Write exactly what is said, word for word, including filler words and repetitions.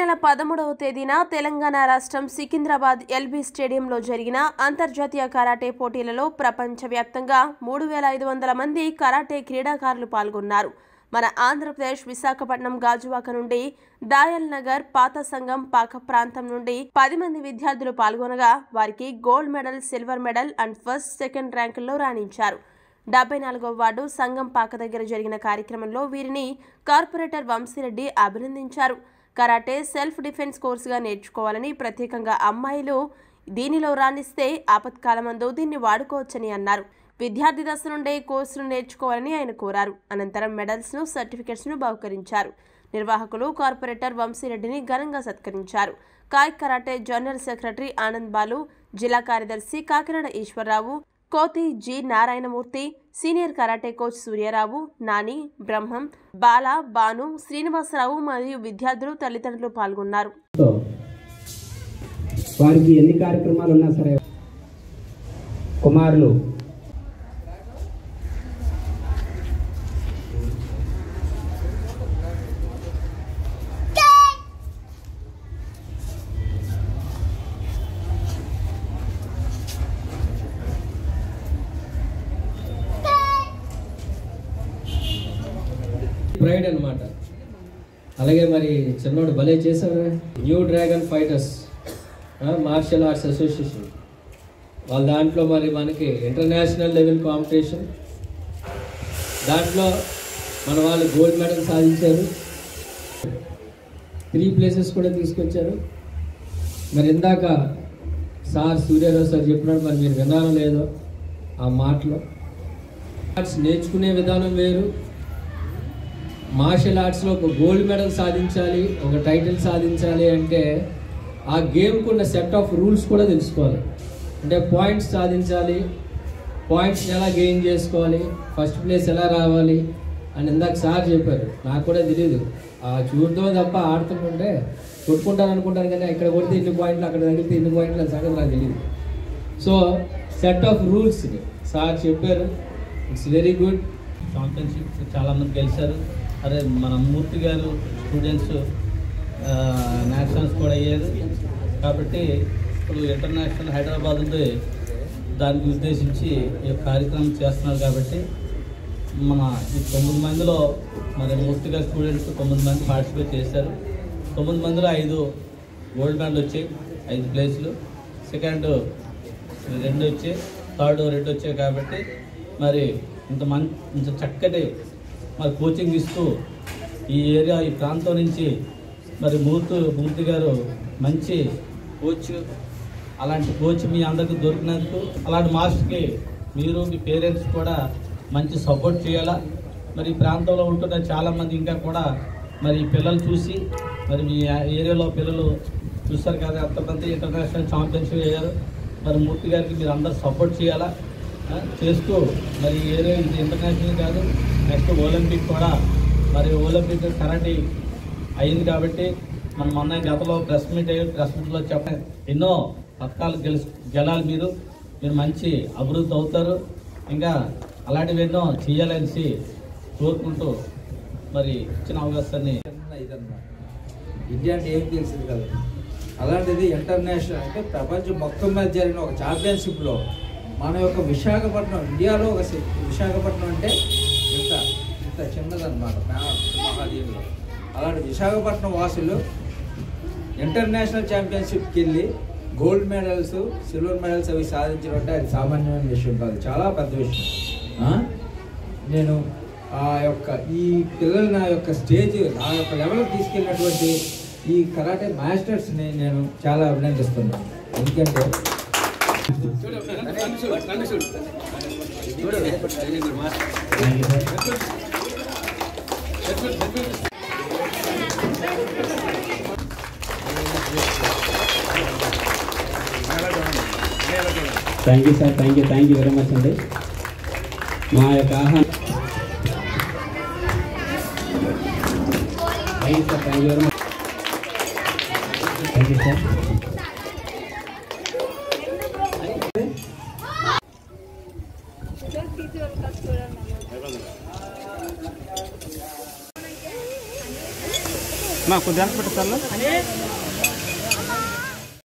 నెల పదమూడవ తేదీన తెలంగాణ రాష్ట్రం సికింద్రాబాద్ ఎల్బీ స్టేడియంలో జరిగిన అంతర్జాతీయ కరాటే పోటీలలో ప్రపంచవ్యాప్తంగా మూడు వేల ఐదు వందల మంది కరాటే క్రీడాకారులు పాల్గొన్నారు. మన ఆంధ్రప్రదేశ్ విశాఖపట్నం గాజువాక నుండి దాయల్ నగర్ పాత సంఘం పాక ప్రాంతం నుండి పది మంది విద్యార్థులు పాల్గొనగా వారికి gold medal, silver medal and first, second ర్యాంకుల్లో రాణించారు. డెబ్బై నాలుగవ వార్డు సంఘం పాక దగ్గర జరిగిన కార్యక్రమంలో వీరిని కార్పొరేటర్ వంశీరెడ్డి అభినందించారు. కరాటే సెల్ఫ్ డిఫెన్స్ కోర్సుగా నేర్చుకోవాలని, ప్రత్యేకంగా అమ్మాయిలు దీనిలో రాణిస్తే ఆపత్కాలమందు దీన్ని వాడుకోవచ్చని అన్నారు. విద్యార్థి దశ నుండే కోర్సును నేర్చుకోవాలని ఆయన కోరారు. అనంతరం మెడల్స్ ను, సర్టిఫికెట్స్ ను బహుకరించారు. నిర్వాహకులు కార్పొరేటర్ వంశీరెడ్డిని ఘనంగా సత్కరించారు. KAI karate general secretary Anand Balu, జిల్లా కార్యదర్శి Kakinada Eswararao, Kothi G Narayanamurthy, senior karate coach Suryarao, Nani, Brahmam, Bala, Banu, Srinivasarao మరియు విద్యార్థులు, తల్లిదండ్రులు పాల్గొన్నారు. వారికి ఎన్ని కార్యక్రమాలు ఉన్నా సరే కుమారులు ప్రైడ్ అనమాట. అలాగే మరి చిన్నోడు భలే చేశారు. New dragon fighters martial arts association వాళ్ళ దాంట్లో మరి మనకి ఇంటర్నేషనల్ లెవెల్ కాంపిటీషన్, దాంట్లో మన వాళ్ళు గోల్డ్ మెడల్ సాధించారు. త్రీ ప్లేసెస్ కూడా తీసుకొచ్చారు. మరి ఇందాక సార్ సూర్యారావు సార్ చెప్పినట్టు మరి మీరు విన్నారో లేదో ఆ మాటలో, ఆర్ట్స్ నేర్చుకునే విధానం వేరు. మార్షల్ ఆర్ట్స్లో ఒక గోల్డ్ మెడల్ సాధించాలి, ఒక టైటిల్ సాధించాలి అంటే ఆ గేమ్కి ఉన్న సెట్ ఆఫ్ రూల్స్ కూడా తెలుసుకోవాలి. అంటే పాయింట్స్ సాధించాలి, పాయింట్స్ ఎలా గెయిన్ చేసుకోవాలి, ఫస్ట్ ప్లేస్ ఎలా రావాలి అని ఇందాక సార్ చెప్పారు. నాకు కూడా తెలియదు, ఆ చూడటం తప్ప ఆడుతుంటే కొట్టుకుంటాను అనుకుంటాను, కానీ ఇక్కడ కొడితే ఇన్ని పాయింట్లు, అక్కడ తగిలితే ఇన్ని పాయింట్లు అని సంగతి నాకు తెలియదు. So set of rules sir చెప్పారు. It's very good. ఛాంపియన్షిప్ చాలామంది గెలిచారు. అదే మన మూర్తి గారు స్టూడెంట్స్ నేషనల్స్ కూడా అయ్యారు. కాబట్టి ఇప్పుడు ఇంటర్నేషనల్ హైదరాబాద్ ఉంది, దానికి ఉద్దేశించి ఈ కార్యక్రమం చేస్తున్నారు. కాబట్టి మన ఈ తొమ్మిది మందిలో మరి మూర్తి గారు స్టూడెంట్స్ తొమ్మిది మంది పార్టిసిపేట్ చేశారు. తొమ్మిది మందిలో ఐదు గోల్డ్ మెడల్ వచ్చాయి, ఐదు ప్లేసులు. సెకండ్ రెండు వచ్చాయి, థర్డ్ రెండు వచ్చాయి. కాబట్టి మరి ఇంత మంచి ఇంత చక్కటి మరి కోచింగ్ ఇస్తూ ఈ ఏరియా ఈ ప్రాంతం నుంచి మరి మూర్తి మూర్తి గారు మంచి కోచ్. అలాంటి కోచ్ మీ అందరికీ దొరికినందుకు, అలాంటి మాస్టర్కి మీరు మీ పేరెంట్స్ కూడా మంచి సపోర్ట్ చేయాలా. మరి ఈ ప్రాంతంలో ఉంటున్న చాలామంది ఇంకా కూడా మరి పిల్లలు చూసి మరి మీ ఏరియాలో పిల్లలు చూస్తారు కదా, ఎంతమంది ఇంటర్నేషనల్ ఛాంపియన్షిప్ అయ్యారు. మరి మూర్తి గారికి మీరు అందరు సపోర్ట్ చేయాలా చేస్తూ మరి ఏరియా ఇది ఇంటర్నేషనల్ కాదు, నెక్స్ట్ ఒలింపిక్ కూడా మరి ఒలింపిక్ కరాటే అయింది. కాబట్టి మనం మొన్న గతంలో ప్రెస్ మీట్ అయ్యి ప్రెస్ మీట్లో చెప్పండి, ఎన్నో పథకాలు గెలుసు గెలాలి మీరు మీరు మంచి అభివృద్ధి అవుతారు. ఇంకా అలాంటివి ఎన్నో చేయాలనేసి కోరుకుంటూ మరి ఇచ్చిన అవకాశాన్ని. ఇదన్నమాట ఇండియా అంటే ఏం తెలిసింది కదా, అలాంటిది ఇంటర్నేషనల్ అంటే ప్రపంచం మొత్తం మీద జరిగిన ఒక ఛాంపియన్షిప్లో మన యొక్క విశాఖపట్నం, ఇండియాలో ఒక విశాఖపట్నం అంటే ఇంత ఇంత చిన్నదన్నమాట మహాదీవులో. అలాంటి విశాఖపట్నం వాసులు ఇంటర్నేషనల్ ఛాంపియన్షిప్కి వెళ్ళి గోల్డ్ మెడల్స్, సిల్వర్ మెడల్స్ అవి సాధించడం అంటే అది సామాన్యమైన విషయం కాదు, చాలా పెద్ద విషయం. నేను ఆ యొక్క ఈ పిల్లలు నా యొక్క స్టేజ్ నా యొక్క లెవెల్కి తీసుకెళ్ళినటువంటి ఈ కరాటే మాస్టర్స్ని నేను చాలా అభినందిస్తున్నాను. ఎందుకంటే thank you sir, thank you thank you very much అండి. మా యొక్క ఆహ్వానం thank you sir, thank you very much. Thank you sir. మా కొద్దిగా పెట్టాలి